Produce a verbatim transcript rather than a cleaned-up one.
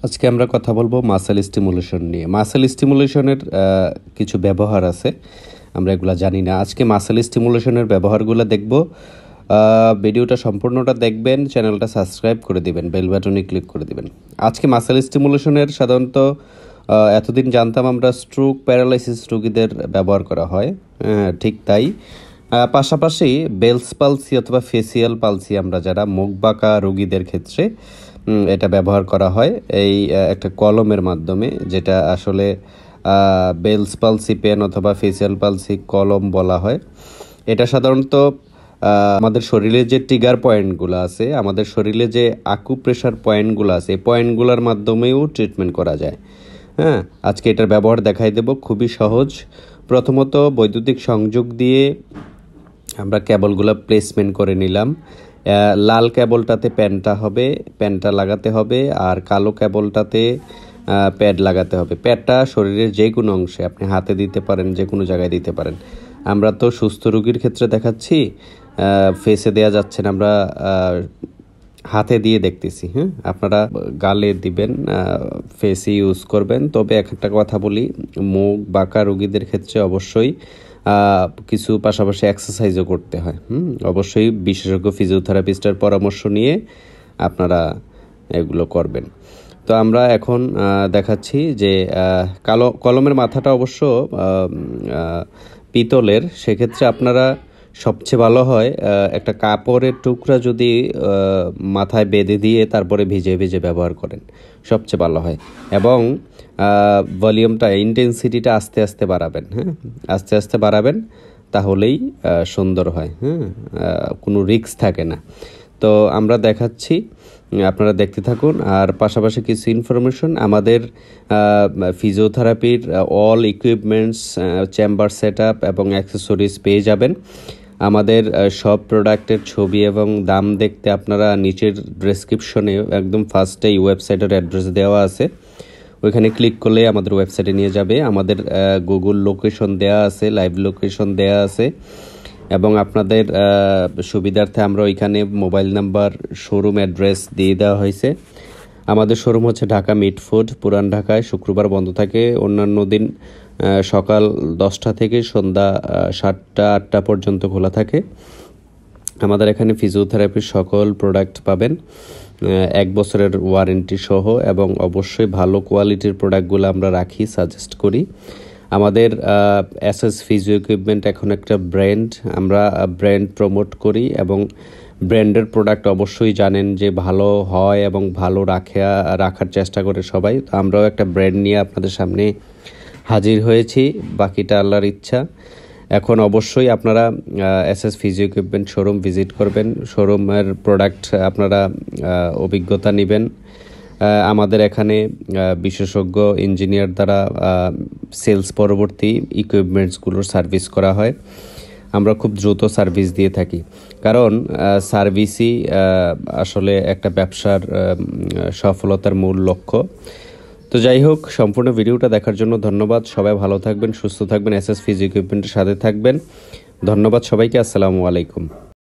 আজকে আমরা কথা বলবো মাসেল স্টিমুলেশন নিয়ে। মাসেল স্টিমুলেশনের কিছু ব্যবহার আছে, আমরা এগুলো জানি না। আজকে মাসেল স্টিমুলেশনের ব্যবহারগুলো দেখব। ভিডিওটা সম্পূর্ণটা দেখবেন, চ্যানেলটা সাবস্ক্রাইব করে দিবেন, বেল বাটনে ক্লিক করে দিবেন। আজকে মাসেল স্টিমুলেশনের সাধারণত এতদিন জানতাম আমরা স্ট্রোক প্যারালাইসিস রোগীদের ব্যবহার করা হয়, ঠিক তাই পাশাপাশি বেলস পালসি অথবা ফেসিয়াল পালসি আমরা যারা মুখ বাঁকা রোগীদের ক্ষেত্রে এটা ব্যবহার করা হয় এই একটা কলমের মাধ্যমে, যেটা আসলে বেলস পালসি পেন অথবা ফেসিয়াল পালসি কলম বলা হয়। এটা সাধারণত আমাদের শরীরে যে ট্রিগার পয়েন্টগুলো আছে, আমাদের শরীরে যে আকুপ্রেশার পয়েন্টগুলো আছে, এই পয়েন্টগুলোর মাধ্যমেও ট্রিটমেন্ট করা যায়। হ্যাঁ, আজকে এটার ব্যবহার দেখাই দেব, খুবই সহজ। প্রথমত বৈদ্যুতিক সংযোগ দিয়ে আমরা কেবলগুলো প্লেসমেন্ট করে নিলাম। লাল কেবলটাতে প্যানটা হবে, প্যানটা লাগাতে হবে, আর কালো কেবলটাতে প্যাড লাগাতে হবে। প্যাডটা শরীরের যে কোনো অংশে আপনি হাতে দিতে পারেন, যে কোনো জায়গায় দিতে পারেন। আমরা তো সুস্থ রোগীর ক্ষেত্রে দেখাচ্ছি, ফেসে দেয়া যাচ্ছে না, আমরা হাতে দিয়ে দেখতেছি। হ্যাঁ, আপনারা গালে দিবেন, ফেসে ইউজ করবেন। তবে একটা কথা বলি, মুখ বাঁকা রোগীদের ক্ষেত্রে অবশ্যই কিছু পাশাপাশি এক্সারসাইজও করতে হয়। হুম অবশ্যই বিশেষজ্ঞ ফিজিওথেরাপিস্টের পরামর্শ নিয়ে আপনারা এগুলো করবেন। তো আমরা এখন দেখাচ্ছি যে কালো কলমের মাথাটা অবশ্য পিতলের, সেক্ষেত্রে আপনারা সবচেয়ে ভালো হয় একটা কাপড়ের টুকরা যদি মাথায় বেঁধে দিয়ে তারপরে ভিজে ভিজে ব্যবহার করেন, সবচেয়ে ভালো হয়। এবং ভলিউমটা, ইন্টেন্সিটিটা আস্তে আস্তে বাড়াবেন। হ্যাঁ, আস্তে আস্তে বাড়াবেন, তাহলেই সুন্দর হয়। হ্যাঁ, কোনো রিস্ক থাকে না। তো আমরা দেখাচ্ছি, আপনারা দেখতে থাকুন। আর পাশাপাশি কিছু ইনফরমেশন, আমাদের ফিজিওথেরাপির all equipments, chamber set up এবং অ্যাক্সেসরিজ পেয়ে যাবেন। আমাদের সব প্রোডাক্টের ছবি এবং দাম দেখতে আপনারা নিচের ডেসক্রিপশনে একদম ফার্স্টেই ওয়েবসাইটের অ্যাড্রেস দেওয়া আছে, ওইখানে ক্লিক করলে আমাদের ওয়েবসাইটে নিয়ে যাবে। আমাদের গুগল লোকেশন দেয়া আছে, লাইভ লোকেশন দেয়া আছে, এবং আপনাদের সুবিধার্থে আমরা ওইখানে মোবাইল নাম্বার, শোরুম অ্যাড্রেস দিয়ে দেওয়া হয়েছে। আমাদের শোরুম হচ্ছে ঢাকা মিটফুড, পুরান ঢাকায়। শুক্রবার বন্ধ থাকে, অন্যান্য দিন সকাল দশটা থেকে সন্ধ্যা সাতটা আটটা পর্যন্ত খোলা থাকে। আমাদের এখানে ফিজিওথেরাপির সকল প্রোডাক্ট পাবেন, এক বছরের ওয়ারেন্টি সহ, এবং অবশ্যই ভালো কোয়ালিটির প্রোডাক্টগুলো আমরা রাখি, সাজেস্ট করি। আমাদের এস এস ফিজিও ইকুইপমেন্ট এখন একটা ব্র্যান্ড, আমরা ব্র্যান্ড প্রমোট করি, এবং ব্র্যান্ডের প্রোডাক্ট অবশ্যই জানেন যে ভালো হয় এবং ভালো রাখা রাখার চেষ্টা করে সবাই। তো আমরাও একটা ব্র্যান্ড নিয়ে আপনাদের সামনে হাজির হয়েছি, বাকিটা আল্লাহর ইচ্ছা। এখন অবশ্যই আপনারা S S physio equipment showroom visit করবেন, শোরুমের প্রোডাক্ট আপনারা অভিজ্ঞতা নেবেন। আমাদের এখানে বিশেষজ্ঞ ইঞ্জিনিয়ার দ্বারা সেলস পরবর্তী ইকুইপমেন্টসগুলোর সার্ভিস করা হয়। আমরা খুব দ্রুত সার্ভিস দিয়ে থাকি, কারণ সার্ভিসই আসলে একটা ব্যবসার সফলতার মূল লক্ষ্য। তো যাই হোক, সম্পূর্ণ ভিডিওটা দেখার জন্য ধন্যবাদ। সবাই ভালো থাকবেন, সুস্থ থাকবেন, এস এস ফিজিও ইকুইপমেন্টের সাথে থাকবেন। ধন্যবাদ সবাইকে, আসসালামু আলাইকুম।